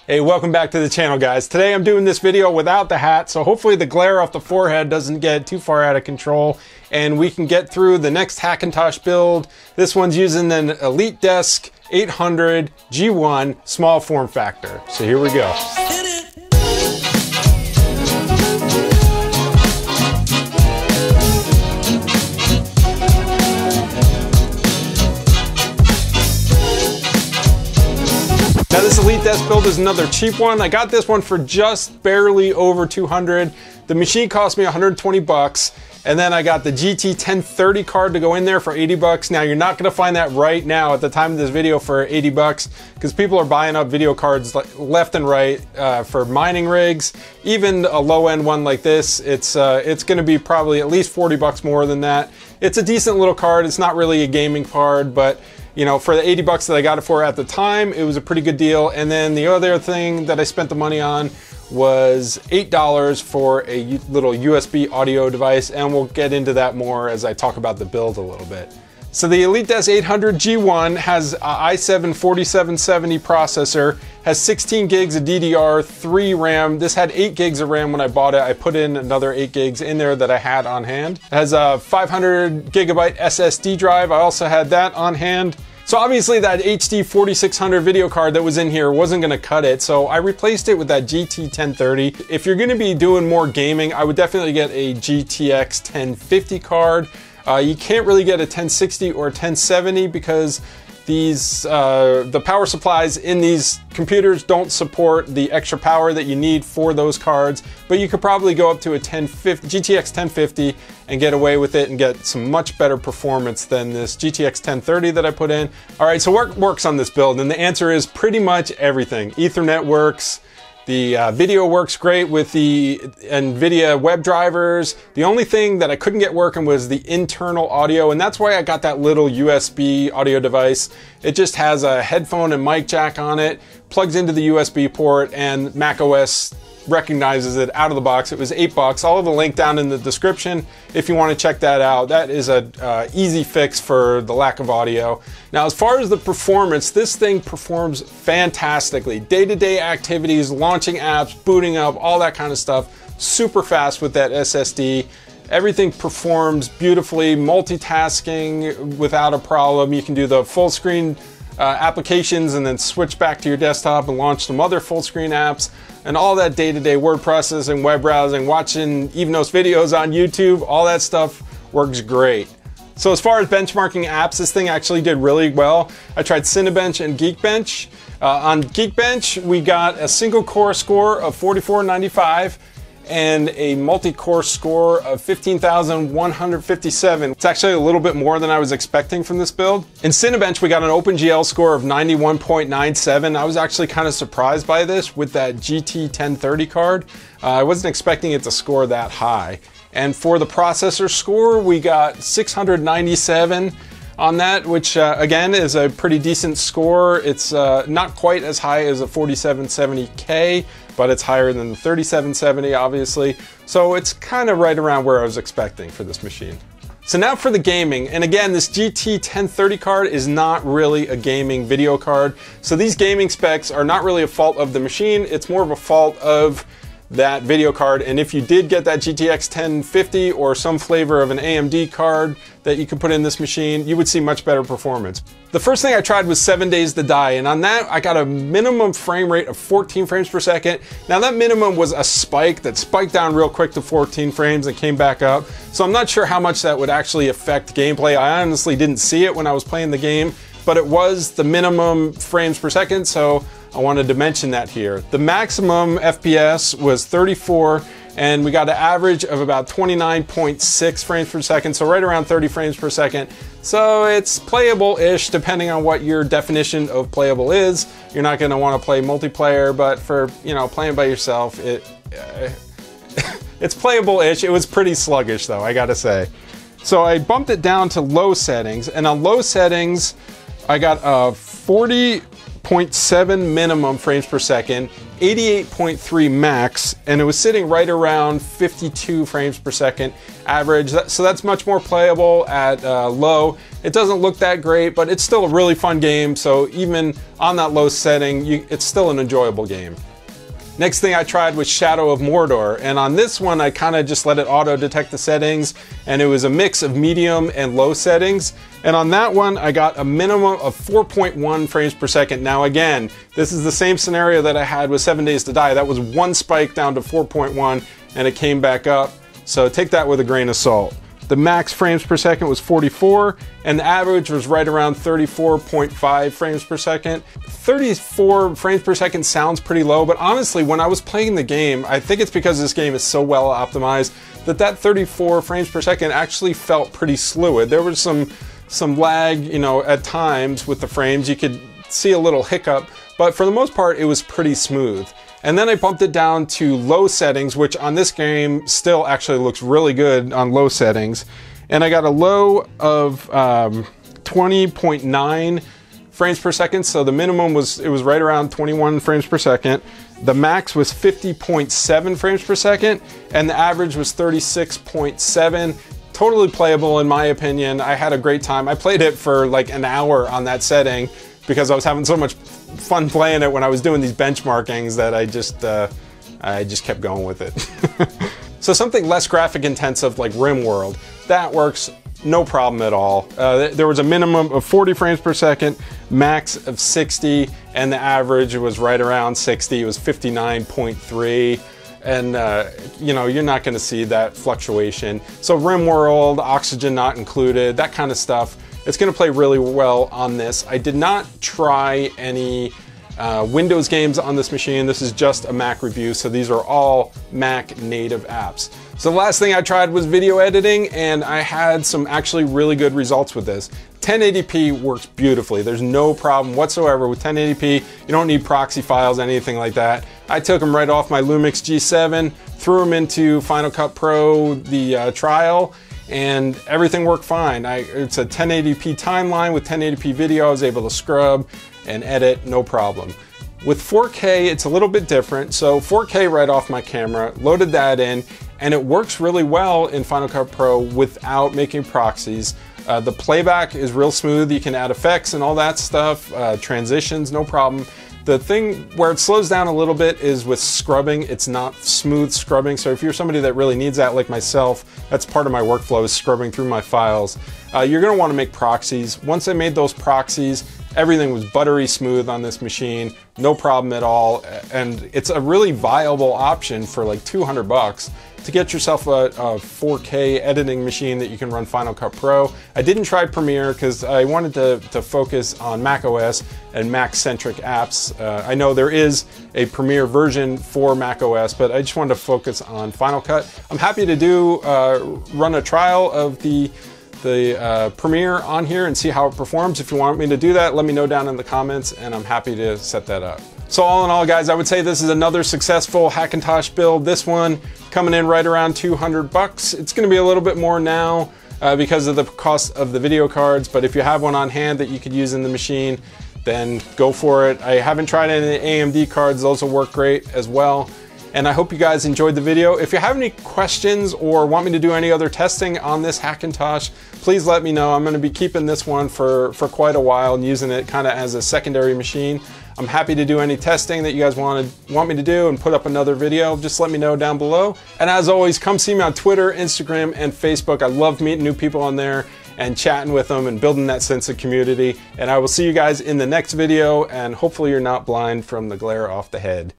Hey, welcome back to the channel, guys. Today I'm doing this video without the hat, so hopefully the glare off the forehead doesn't get too far out of control and we can get through the next Hackintosh build. This one's using an EliteDesk 800 G1 small form factor. So here we go. Now this EliteDesk build is another cheap one. I got this one for just barely over 200. The machine cost me 120 bucks. And then I got the GT 1030 card to go in there for 80 bucks. Now you're not gonna find that right now at the time of this video for 80 bucks because people are buying up video cards left and right for mining rigs. Even a low end one like this, it's gonna be probably at least 40 bucks more than that. It's a decent little card. It's not really a gaming card, but you know, for the 80 bucks that I got it for at the time, it was a pretty good deal. And then the other thing that I spent the money on was $8 for a little USB audio device, and we'll get into that more as I talk about the build a little bit. So the EliteDesk 800 G1 has a i7 4770 processor, has 16 gigs of DDR3 RAM. This had 8 gigs of RAM when I bought it. I put in another 8 gigs in there that I had on hand. It has a 500 gigabyte SSD drive. I also had that on hand. So obviously that HD 4600 video card that was in here wasn't gonna cut it, so I replaced it with that GT 1030. If you're gonna be doing more gaming, I would definitely get a GTX 1050 card. You can't really get a 1060 or a 1070 because these the power supplies in these computers don't support the extra power that you need for those cards, but you could probably go up to a GTX 1050 and get away with it and get some much better performance than this GTX 1030 that I put in. All right, so what works on this build? And the answer is pretty much everything. Ethernet works. The video works great with the NVIDIA web drivers. The only thing that I couldn't get working was the internal audio, and that's why I got that little USB audio device. It just has a headphone and mic jack on it, plugs into the USB port, and macOS recognizes it out of the box. It was 8 bucks. I'll have a link down in the description if you want to check that out. That is a easy fix for the lack of audio. Now, as far as the performance, this thing performs fantastically. Day-to-day activities, launching apps, booting up, all that kind of stuff, super fast with that SSD. Everything performs beautifully, multitasking without a problem. You can do the full screen applications and then switch back to your desktop and launch some other full screen apps, and all that day-to-day word processing, web browsing, watching Evnos videos on YouTube, all that stuff works great. So as far as benchmarking apps, this thing actually did really well. I tried Cinebench and Geekbench. On Geekbench, we got a single core score of 4495 and a multi-core score of 15,157. It's actually a little bit more than I was expecting from this build. In Cinebench, we got an OpenGL score of 91.97. I was actually kind of surprised by this with that GT 1030 card. I wasn't expecting it to score that high. And for the processor score, we got 697 on that, which again is a pretty decent score. It's not quite as high as a 4770K, but it's higher than the 3770 obviously. So it's kind of right around where I was expecting for this machine. So now for the gaming, and again, this GT 1030 card is not really a gaming video card. So these gaming specs are not really a fault of the machine, it's more of a fault of that video card. And if you did get that GTX 1050 or some flavor of an AMD card that you could put in this machine, you would see much better performance. The first thing I tried was 7 Days to Die, and on that I got a minimum frame rate of 14 frames per second. Now that minimum was a spike that spiked down real quick to 14 frames and came back up. So I'm not sure how much that would actually affect gameplay. I honestly didn't see it when I was playing the game, but it was the minimum frames per second, so I wanted to mention that here. The maximum FPS was 34, and we got an average of about 29.6 frames per second, so right around 30 frames per second. So it's playable-ish, depending on what your definition of playable is. You're not gonna wanna play multiplayer, but for, you know, playing by yourself, it's playable-ish. It was pretty sluggish though, I gotta say. So I bumped it down to low settings, and on low settings, I got a 40 0.7 minimum frames per second, 88.3 max, and it was sitting right around 52 frames per second average. So that's much more playable at low. It doesn't look that great, but it's still a really fun game. So even on that low setting, it's still an enjoyable game. Next thing I tried was Shadow of Mordor, and on this one I kind of just let it auto detect the settings, and it was a mix of medium and low settings. And on that one I got a minimum of 4.1 frames per second. Now again, this is the same scenario that I had with 7 Days to Die. That was one spike down to 4.1 and it came back up. So take that with a grain of salt. The max frames per second was 44, and the average was right around 34.5 frames per second. 34 frames per second sounds pretty low, but honestly, when I was playing the game, I think it's because this game is so well optimized that 34 frames per second actually felt pretty fluid. There was some lag, you know, at times with the frames. You could see a little hiccup, but for the most part, it was pretty smooth. And then I bumped it down to low settings, which on this game still actually looks really good on low settings. And I got a low of 20.9 frames per second. So the minimum was right around 21 frames per second. The max was 50.7 frames per second, and the average was 36.7. Totally playable in my opinion. I had a great time. I played it for like an hour on that setting because I was having so much fun playing it when I was doing these benchmarkings that I just kept going with it. So something less graphic intensive like RimWorld, that works no problem at all. There was a minimum of 40 frames per second, max of 60, and the average was right around 60. It was 59.3. And you know, you're not going to see that fluctuation. So RimWorld, Oxygen not included, that kind of stuff, it's going to play really well on this. I did not try any Windows games on this machine. This is just a Mac review, so these are all Mac native apps. So the last thing I tried was video editing, and I had some actually really good results with this. 1080p works beautifully. There's no problem whatsoever with 1080p. You don't need proxy files, anything like that. I took them right off my Lumix G7, threw them into Final Cut Pro, the trial, and everything worked fine. It's a 1080p timeline with 1080p video. I was able to scrub and edit, no problem. With 4K, it's a little bit different. So 4K right off my camera, loaded that in, and it works really well in Final Cut Pro without making proxies. The playback is real smooth. You can add effects and all that stuff, transitions, no problem. The thing where it slows down a little bit is with scrubbing. It's not smooth scrubbing. So if you're somebody that really needs that, like myself, that's part of my workflow is scrubbing through my files. You're gonna wanna make proxies. Once I made those proxies, everything was buttery smooth on this machine, no problem at all. And it's a really viable option for like 200 bucks to get yourself a 4K editing machine that you can run Final Cut Pro. I didn't try Premiere because I wanted to focus on Mac OS and Mac-centric apps. I know there is a Premiere version for Mac OS, but I just wanted to focus on Final Cut. I'm happy to run a trial of the Premiere on here and see how it performs. If you want me to do that, let me know down in the comments and I'm happy to set that up. So all in all, guys, I would say this is another successful Hackintosh build. This one coming in right around 200 bucks. It's gonna be a little bit more now because of the cost of the video cards, but if you have one on hand that you could use in the machine, then go for it. I haven't tried any AMD cards. Those will work great as well. And I hope you guys enjoyed the video. If you have any questions or want me to do any other testing on this Hackintosh, please let me know. I'm gonna be keeping this one for quite a while and using it kind of as a secondary machine. I'm happy to do any testing that you guys want me to do and put up another video. Just let me know down below. And as always, come see me on Twitter, Instagram, and Facebook. I love meeting new people on there and chatting with them and building that sense of community. And I will see you guys in the next video, and hopefully you're not blind from the glare off the head.